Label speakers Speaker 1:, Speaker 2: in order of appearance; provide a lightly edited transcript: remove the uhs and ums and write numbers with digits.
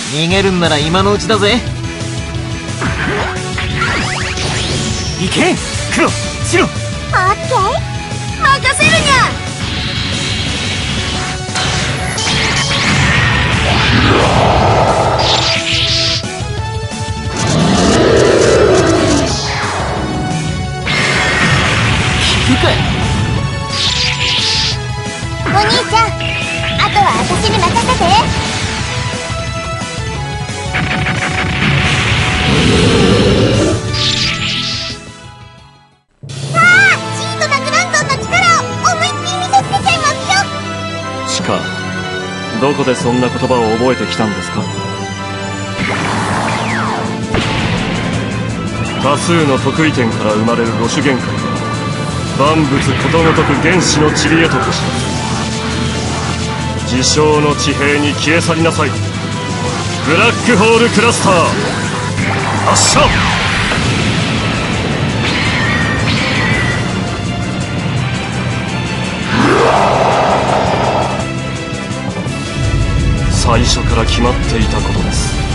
Speaker 1: 逃げるんなら今のうちだぜ。行け黒白。
Speaker 2: オッケー、任せるにゃ。
Speaker 1: 聞くか。
Speaker 2: お兄ちゃん、あとは私に任せて。さあ、シートなグランドンの力を思いっきり見せつけちゃいますよ。
Speaker 3: チカ、どこでそんな言葉を覚えてきたんですか？多数の得意点から生まれる五種限界は万物ことごとく原始の塵へと化します。自称の地平に消え去りなさい。ブラックホールクラスター発射。最初から決まっていたことです。